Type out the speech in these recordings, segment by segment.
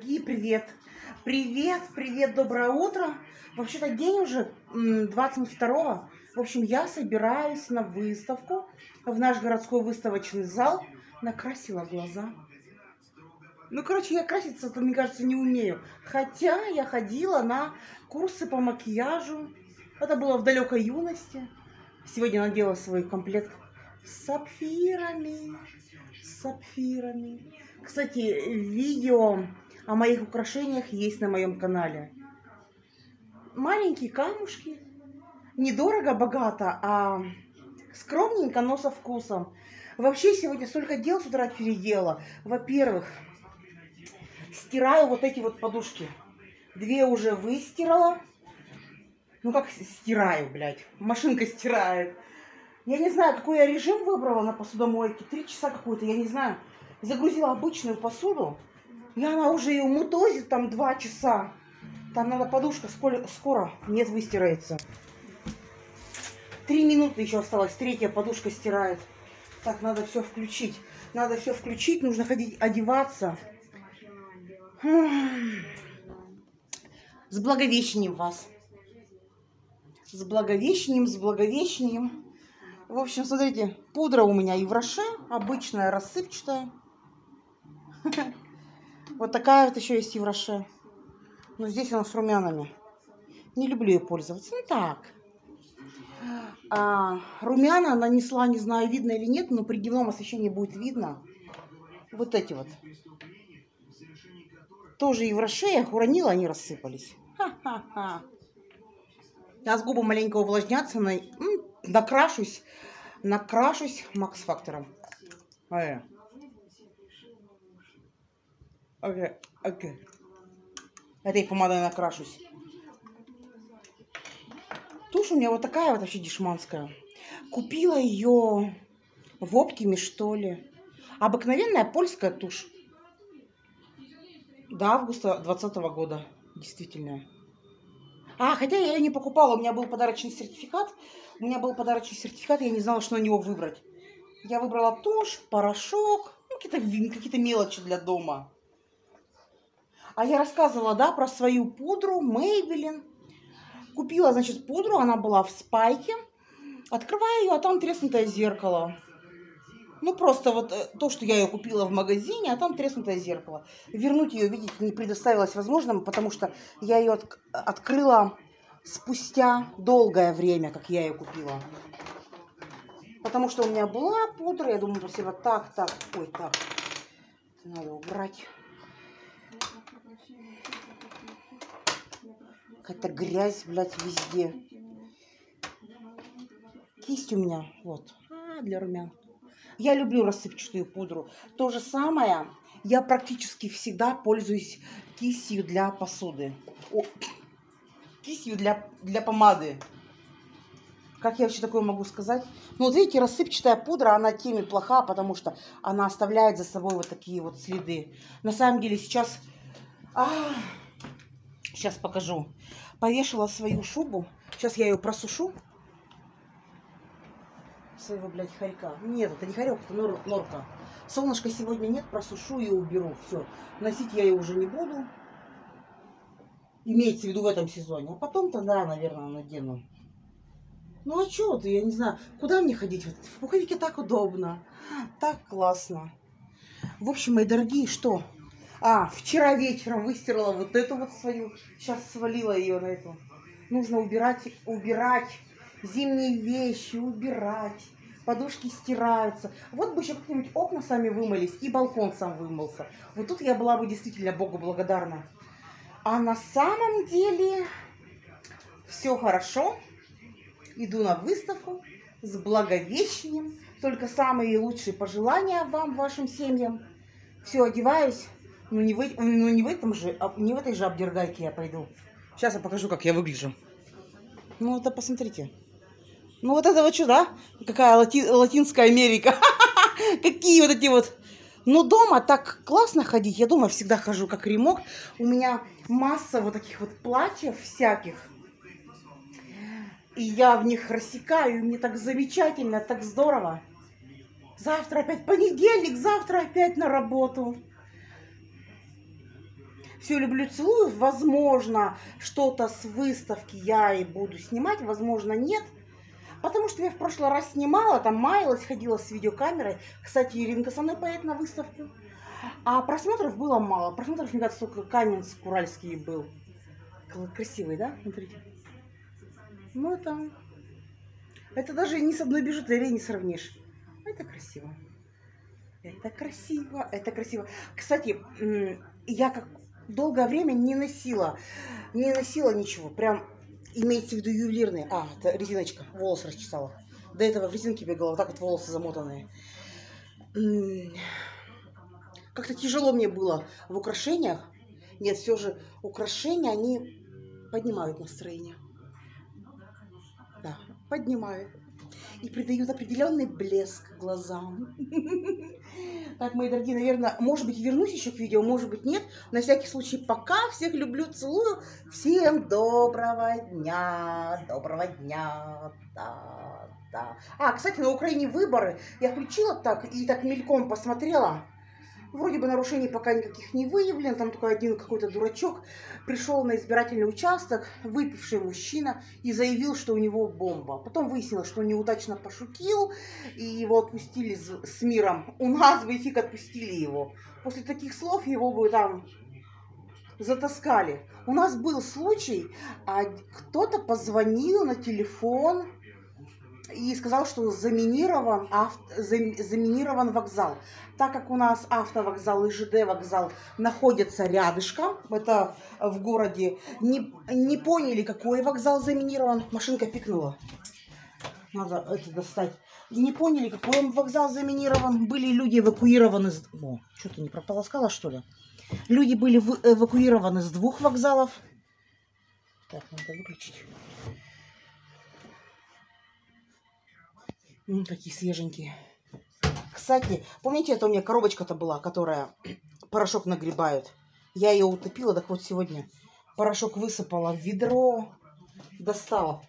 Дорогие, привет! Привет, привет, доброе утро! Вообще-то день уже 22-го. В общем, я собираюсь на выставку в наш городской выставочный зал. Накрасила глаза. Ну, короче, я краситься-то, мне кажется, не умею. Хотя я ходила на курсы по макияжу. Это было в далекой юности. Сегодня надела свой комплект с сапфирами. С сапфирами. Кстати, видео о моих украшениях есть на моем канале. Маленькие камушки. Недорого, богато, а скромненько, но со вкусом. Вообще, сегодня столько дел с утра переделала. Во-первых, стираю вот эти вот подушки. 2 уже выстирала. Ну как стираю, блядь? Машинка стирает. Я не знаю, какой я режим выбрала на посудомойке. 3 часа какой-то, я не знаю. Загрузила обычную посуду. И она уже ее мутозит там 2 часа. Там надо подушка скоро нет выстирается. 3 минуты еще осталось. 3-я подушка стирает. Так, надо все включить. Надо все включить. Нужно ходить одеваться. С Благовещением вас. С Благовещением, с Благовещением. В общем, смотрите, пудра у меня Ивраше, обычная, рассыпчатая. Вот такая вот еще есть Ивраше. Но здесь она с румянами. Не люблю ее пользоваться. Ну так. Румяна нанесла, не знаю, видно или нет, но при дневном освещении будет видно. Вот эти вот. Тоже Ивраше, я их уронила, они рассыпались. Ха-ха-ха. Сейчас губы маленько увлажнятся, накрашусь Макс Фактором. Окей. Этой помадой накрашусь. Тушь у меня вот такая вот вообще дешманская. Купила ее в Оптиме, что ли. Обыкновенная польская тушь. До августа 2020 года. Действительно. Хотя я ее не покупала. У меня был подарочный сертификат. Я не знала, что на него выбрать. Я выбрала тушь, порошок. Ну, какие-то мелочи для дома. А я рассказывала, да, про свою пудру Maybelline. Купила, значит, пудру. Она была в спайке. Открываю ее, а там треснутое зеркало. Ну, просто вот то, что я ее купила в магазине, а там треснутое зеркало. Вернуть ее, видите, не предоставилось возможным, потому что я ее открыла спустя долгое время, как я ее купила. Потому что у меня была пудра, я думаю, спасибо, так. Ой, так. Надо убрать. Какая-то грязь, блядь, везде. Кисть у меня, вот, для румян. Я люблю рассыпчатую пудру. То же самое, я практически всегда пользуюсь кистью для посуды. Кистью для помады. Как я вообще такое могу сказать? Ну, вот видите, рассыпчатая пудра, она тем и плоха, потому что она оставляет за собой вот такие вот следы. На самом деле сейчас... Сейчас покажу. Повешала свою шубу. Сейчас я ее просушу. Своего, блядь, хорька. Нет, это не хорек, это норка. Солнышка сегодня нет, просушу и уберу. Все. Носить я ее уже не буду. Имеется в виду в этом сезоне. А потом-то, да, наверное, надену. Ну а что ты, я не знаю. Куда мне ходить? В пуховике так удобно. Так классно. В общем, мои дорогие, что? Вчера вечером выстирала вот эту вот свою. Сейчас свалила ее на эту. Нужно убирать. Зимние вещи убирать. Подушки стираются. Вот бы еще как-нибудь окна сами вымылись и балкон сам вымылся. Вот тут я была бы действительно Богу благодарна. А на самом деле все хорошо. Иду на выставку с Благовещением. Только самые лучшие пожелания вам, вашим семьям. Все, одеваюсь. Не в этой же обдергайке я пойду. Сейчас я покажу, как я выгляжу. Ну, это посмотрите. Ну, вот это вот что, да? Какая Латинская Америка. Какие вот эти вот. Но дома так классно ходить. Я дома всегда хожу как ремок. У меня масса вот таких вот платьев всяких. И я в них рассекаю. И мне так замечательно, так здорово. Завтра опять понедельник, завтра опять на работу. Все люблю, целую. Возможно, что-то с выставки я и буду снимать, возможно, нет. Потому что я в прошлый раз снимала, там маялась, ходила с видеокамерой. Кстати, Иринка со мной поедет на выставку. А просмотров было мало. Просмотров, мне кажется, только Каменск Уральский был. Красивый, да? Смотрите. Ну, это даже ни с одной бижутерией не сравнишь. Это красиво. Это красиво, это красиво. Кстати, я как долгое время не носила ничего. Прям, имеется в виду ювелирные. А, это резиночка, волос расчесала. До этого в резинке бегала, вот так вот волосы замотанные. Как-то тяжело мне было в украшениях. Нет, все же украшения, они поднимают настроение. Да, поднимают. И придают определенный блеск глазам. Так, мои дорогие, наверное, может быть, вернусь еще к видео, может быть, нет. На всякий случай, пока. Всех люблю, целую. Всем доброго дня. Доброго дня. Да, да. А, кстати, на Украине выборы. Я включила так и так мельком посмотрела. Вроде бы нарушений пока никаких не выявлено. Там только один какой-то дурачок пришел на избирательный участок, выпивший мужчина, и заявил, что у него бомба. Потом выяснилось, что он неудачно пошутил, и его отпустили с миром. У нас бы фиг отпустили его. После таких слов его бы там затаскали. У нас был случай, кто-то позвонил на телефон и сказал, что заминирован вокзал. Так как у нас автовокзал и ЖД вокзал находятся рядышком, это в городе, не поняли, какой вокзал заминирован. Машинка пикнула. Надо это достать. Не поняли, какой он вокзал заминирован. Были люди эвакуированы. О, что-то не прополоскала, что ли? Люди были эвакуированы с 2 вокзалов. Так, надо выключить. Какие свеженькие. Кстати, помните, это у меня коробочка-то была, которая порошок нагребают. Я ее утопила, так вот сегодня порошок высыпала в ведро, достала.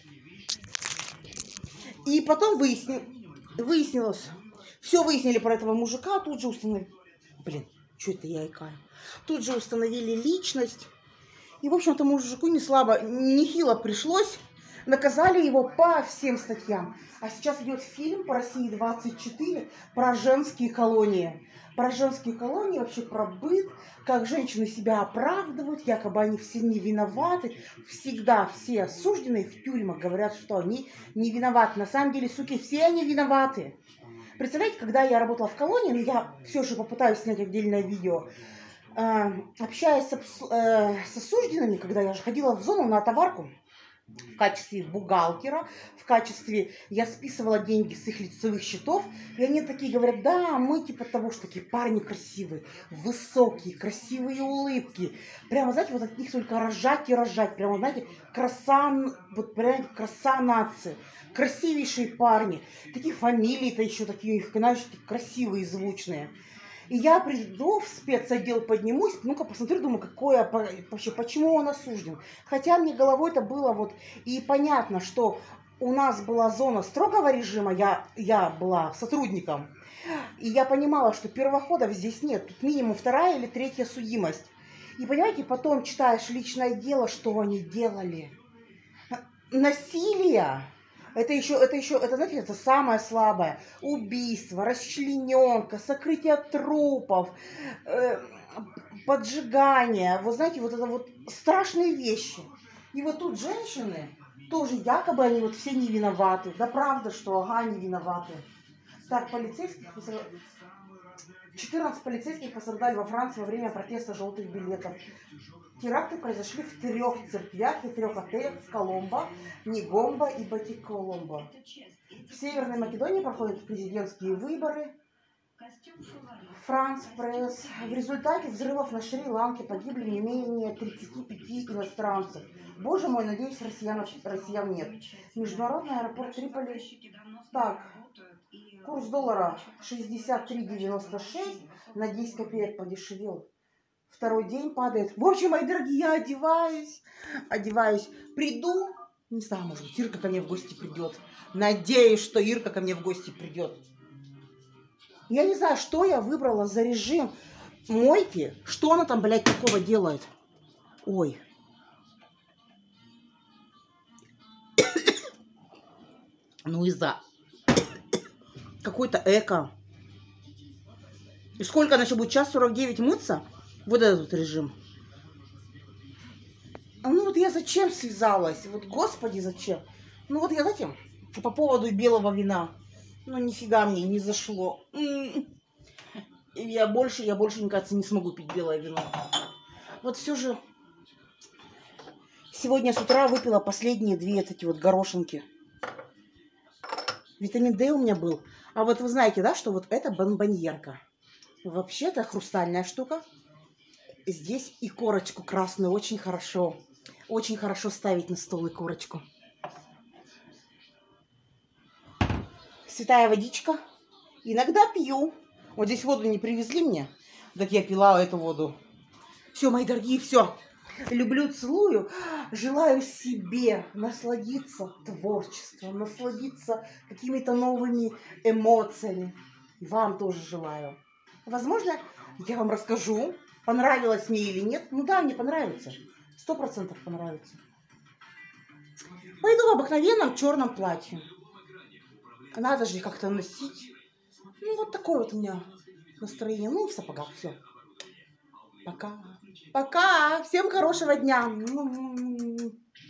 И потом выяснилось, все выяснили про этого мужика, тут же установили... Блин, что это я икаю? Тут же установили личность. И, в общем-то, мужику нехило пришлось. Наказали его по всем статьям. А сейчас идет фильм по России 24 про женские колонии. Про женские колонии, вообще про быт, как женщины себя оправдывают, якобы они все не виноваты. Всегда все осужденные в тюрьмах говорят, что они не виноваты. На самом деле, суки, все они виноваты. Представляете, когда я работала в колонии, но я все же попытаюсь снять отдельное видео, общаясь с осужденными, когда я же ходила в зону на товарку, в качестве бухгалтера, в качестве я списывала деньги с их лицевых счетов, и они такие говорят: да, мы типа того, что такие парни красивые, высокие, красивые улыбки, прямо, знаете, вот от них только рожать и рожать, прямо, знаете, вот прям краса нации, красивейшие парни, такие фамилии-то еще такие, знаешь, красивые, звучные. И я приду в спецотдел, поднимусь, ну-ка посмотрю, думаю, вообще, почему он осужден. Хотя мне головой это было вот, и понятно, что у нас была зона строгого режима, я была сотрудником, и я понимала, что первоходов здесь нет, тут минимум 2-я или 3-я судимость. И понимаете, потом читаешь личное дело, что они делали. Насилие. Это, знаете, это самое слабое. Убийство, расчлененка, сокрытие трупов, поджигание. Вот знаете, вот это вот страшные вещи. И вот тут женщины, тоже якобы они вот все не виноваты. Да правда, что ага, не виноваты. Так, 14 полицейских пострадали во Франции во время протеста желтых билетов. Теракты произошли в 3 церквях и 3 отелях в Коломбо, Негомбо и Батиколомбо. В Северной Македонии проходят президентские выборы. Франс Пресс. В результате взрывов на Шри-Ланке погибли не менее 35 иностранцев. Боже мой, надеюсь, россиян нет. Международный аэропорт Триполи. Так, курс доллара 63,96, на 10 копеек подешевел. 2-й день падает. В общем, мои дорогие, я одеваюсь. Приду, не знаю, может быть, Ирка ко мне в гости придет. Надеюсь, что Ирка ко мне в гости придет. Я не знаю, что я выбрала за режим. мойки. Что она там, блядь, такого делает? Ой. Ну из-за какой-то эко. И сколько она еще будет? Час 49 мыться? Вот этот режим. Ну вот я зачем связалась? Вот, господи, зачем? Ну вот я затем. По поводу белого вина. Ну нифига мне не зашло. Я больше, мне кажется, не смогу пить белое вино. Вот все же сегодня с утра выпила последние 2 эти вот горошинки. Витамин D у меня был. А вот вы знаете, да, что вот это бонбоньерка. Вообще-то хрустальная штука. Здесь и корочку красную очень хорошо. Очень хорошо ставить на стол и корочку. Святая водичка. Иногда пью. Вот здесь воду не привезли мне. Так я пила эту воду. Все, мои дорогие, все. Люблю, целую. Желаю себе насладиться творчеством, насладиться какими-то новыми эмоциями. И вам тоже желаю. Возможно, я вам расскажу, понравилось мне или нет. Ну да, мне понравится. 100% понравится. Пойду в обыкновенном черном платье. Надо же как-то носить. Ну, вот такое вот у меня настроение. Ну, в сапогах все. Пока. Пока. Всем хорошего дня.